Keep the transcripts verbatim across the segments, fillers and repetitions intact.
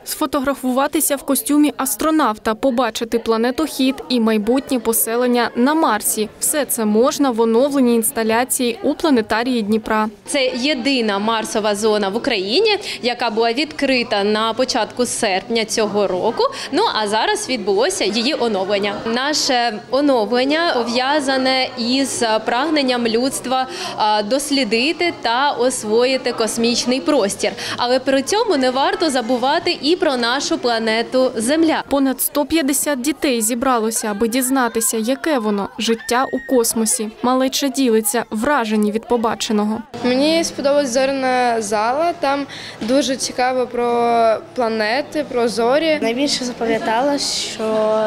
Сфотографуватися в костюмі астронавта, побачити планетохід і майбутнє поселення на Марсі. Все це можна в оновленій інсталяції у планетарії Дніпра. Це єдина марсова зона в Україні, яка була відкрита на початку серпня цього року. Ну а зараз відбулося її оновлення. Наше оновлення пов'язане із прагненням людства дослідити та освоїти космічний простір. Але при цьому не варто забувати і про нашу планету Земля. Понад сто п'ятдесят дітей зібралося, аби дізнатися, яке воно – життя у космосі. Малеча ділиться, вражені від побаченого. Мені сподобалась зоряна зала, там дуже цікаво про планети, про зорі. Найбільше запам'яталось, що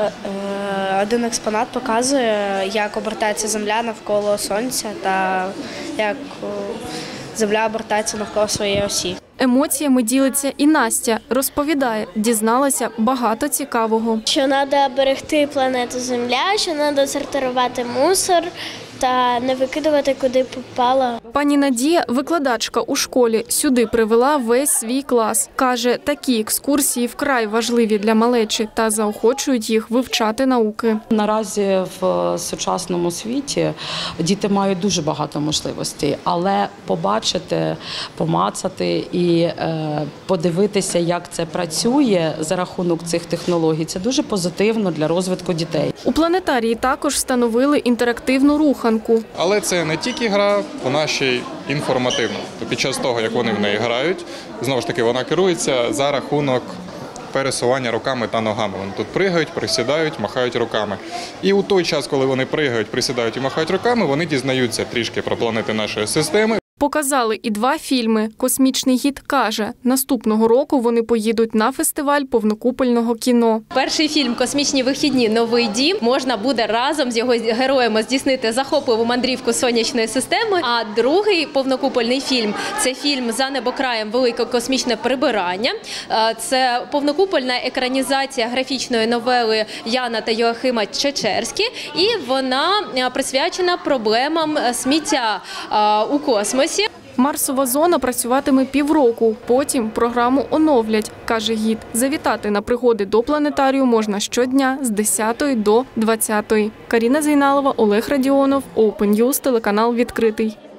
е, один експонат показує, як обертається Земля навколо Сонця та як е, Земля обертається навколо своєї осі. Емоціями ділиться і Настя. Розповідає, дізналася багато цікавого. Що треба берегти планету Земля, що треба сортувати мусор та не викидувати, куди попало. Пані Надія, викладачка у школі, сюди привела весь свій клас. Каже, такі екскурсії вкрай важливі для малечі та заохочують їх вивчати науки. Наразі в сучасному світі діти мають дуже багато можливостей, але побачити, помацати і подивитися, як це працює за рахунок цих технологій, це дуже позитивно для розвитку дітей. У планетарії також встановили інтерактивну руханку. Але це не тільки гра, вона ще й інформативна. Під час того, як вони в неї грають, знову ж таки, вона керується за рахунок пересування руками та ногами. Вони тут пригають, присідають, махають руками. І у той час, коли вони пригають, присідають і махають руками, вони дізнаються трішки про планети нашої системи. Показали і два фільми. «Космічний гід» каже, наступного року вони поїдуть на фестиваль повнокупольного кіно. Перший фільм «Космічні вихідні. Новий дім» можна буде разом з його героями здійснити захопливу мандрівку сонячної системи. А другий повнокупольний фільм – це фільм «За небокраєм. Велике космічне прибирання». Це повнокупольна екранізація графічної новели Яна та Йоахима Чечерські. І вона присвячена проблемам сміття у космосі. Марсова зона працюватиме півроку, потім програму оновлять, каже гід. Завітати на пригоди до планетарію можна щодня з десятої до двадцятої. Каріна Зейналова, Олег Радіонов, Open News, телеканал «Відкритий».